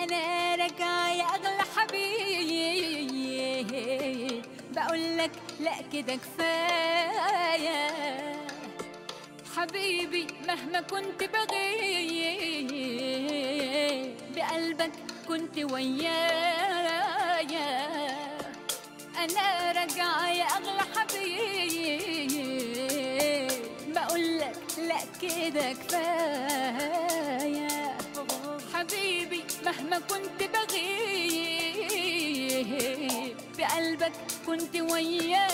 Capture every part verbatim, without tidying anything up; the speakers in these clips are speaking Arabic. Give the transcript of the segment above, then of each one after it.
انا راجعه يا اغلى حبيب، بقولك لا كده كفايه حبيبي. مهما كنت بغيب بقلبك كنت ويايا. انا راجعه يا اغلى حبيب، بقولك لا كده كفايه حبيبي. مهما كنت بغيب بقلبك كنت ويايا.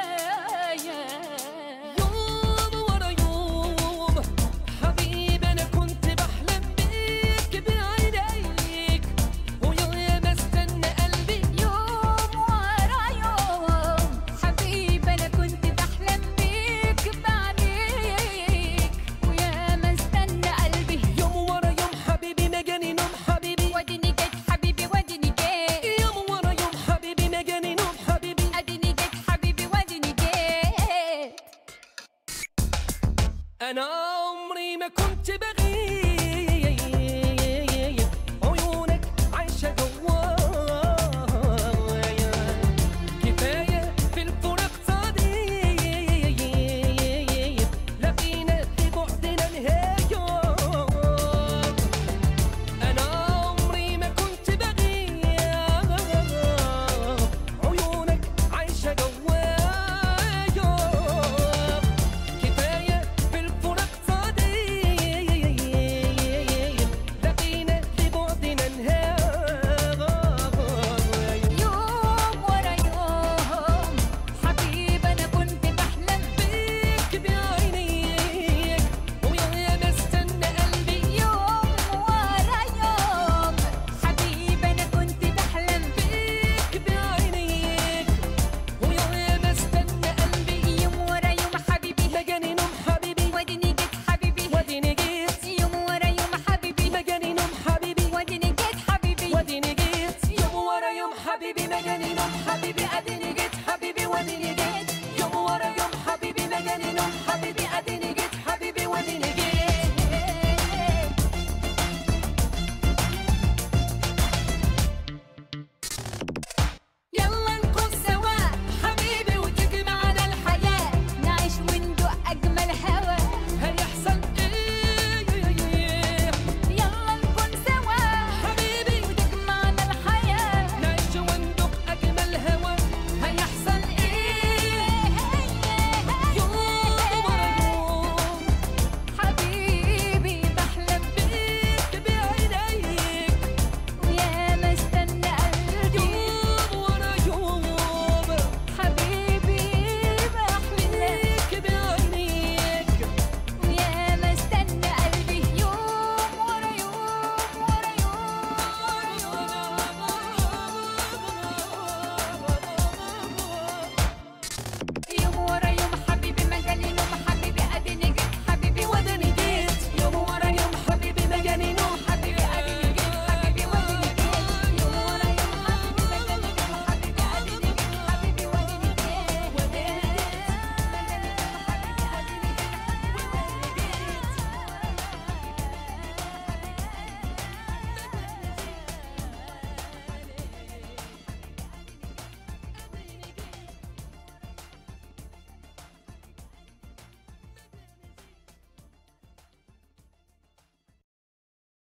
يوم ورا يوم حبيبي انا كنت بحلم بيك بعينيك، ويا ما استنى قلبي. يوم ورا يوم حبيبي انا كنت بحلم بيك بعينيك، ويا ما استنى قلبي. يوم ورا يوم حبيبي ما جاني نوم حبيبي، واديني جيت حبيبي واديني جيت. يوم ورا يوم حبيبي ما جاني نوم حبيبي، اديني جيت حبيبي واديني جيت. انا عمري ما كنت